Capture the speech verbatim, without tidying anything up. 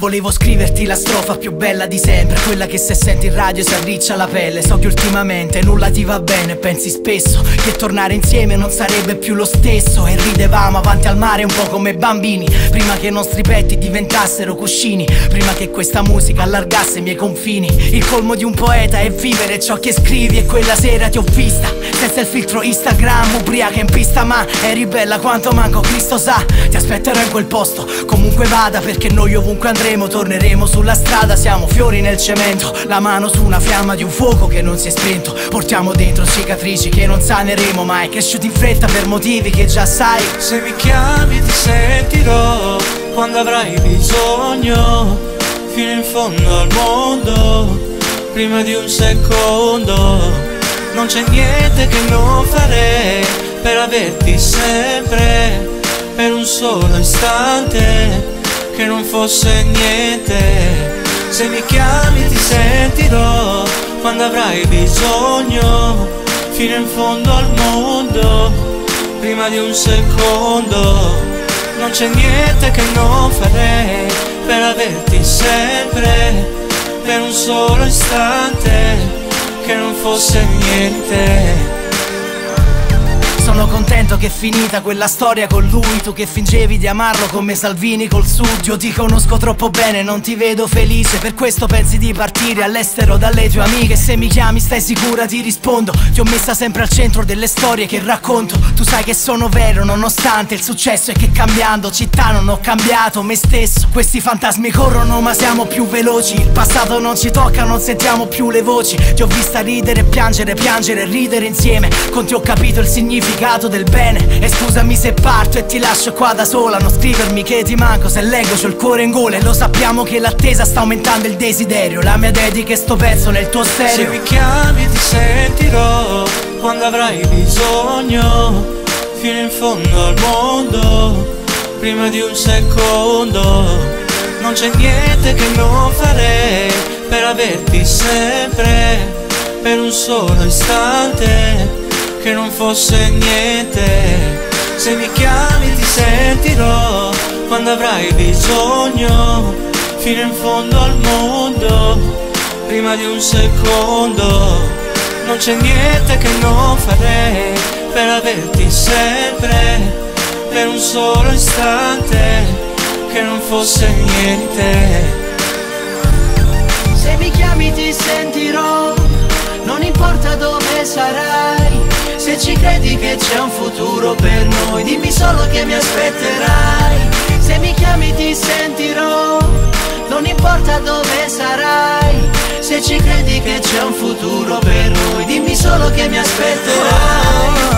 Volevo scriverti la strofa più bella di sempre, quella che se senti in radio si arriccia la pelle. So che ultimamente nulla ti va bene, pensi spesso che tornare insieme non sarebbe più lo stesso. E ridevamo avanti al mare un po' come bambini, prima che i nostri petti diventassero cuscini, prima che questa musica allargasse i miei confini. Il colmo di un poeta è vivere ciò che scrivi, e quella sera ti ho vista senza il filtro Instagram, ubriaca in pista, ma eri bella quanto manco Cristo sa. Ti aspetterò in quel posto, comunque vada, perché noi ovunque andremo torneremo sulla strada. Siamo fiori nel cemento, la mano su una fiamma di un fuoco che non si è spento. Portiamo dentro cicatrici che non saneremo mai, cresciuti in fretta per motivi che già sai. Se mi chiami ti sentirò quando avrai bisogno, fino in fondo al mondo, prima di un secondo. Non c'è niente che non farei per averti sempre, per un solo istante, che non fosse niente. Se mi chiami ti sentirò quando avrai bisogno, fino in fondo al mondo, prima di un secondo. Non c'è niente che non farei per averti sempre, per un solo istante, che non fosse niente. Sono contento che è finita quella storia con lui, tu che fingevi di amarlo come Salvini col Sud. Io ti conosco troppo bene, non ti vedo felice, per questo pensi di partire all'estero dalle tue amiche. Se mi chiami stai sicura ti rispondo, ti ho messa sempre al centro delle storie che racconto. Tu sai che sono vero nonostante il successo, e che cambiando città non ho cambiato me stesso. Questi fantasmi corrono ma siamo più veloci, il passato non ci tocca, non sentiamo più le voci. Ti ho vista ridere, piangere, piangere e ridere insieme, con te ho capito il significato del bene. E scusami se parto e ti lascio qua da sola, non scrivermi che ti manco, se leggo c'ho il cuore in gola. E lo sappiamo che l'attesa sta aumentando il desiderio, la mia dedica è sto pezzo nel tuo stereo. Se mi chiami ti sentirò quando avrai bisogno, fino in fondo al mondo, prima di un secondo. Non c'è niente che non farei per averti sempre, per un solo istante, che non fosse niente. Se mi chiami ti sentirò quando avrai bisogno, fino in fondo al mondo, prima di un secondo. Non c'è niente che non farei per averti sempre, per un solo istante, che non fosse niente. Se mi chiami ti sentirò, non importa dove sarai. Se ci credi che c'è un futuro per noi, dimmi solo che mi aspetterai. Se mi chiami ti sentirò, non importa dove sarai. Se ci credi che c'è un futuro per noi, dimmi solo che mi aspetterai.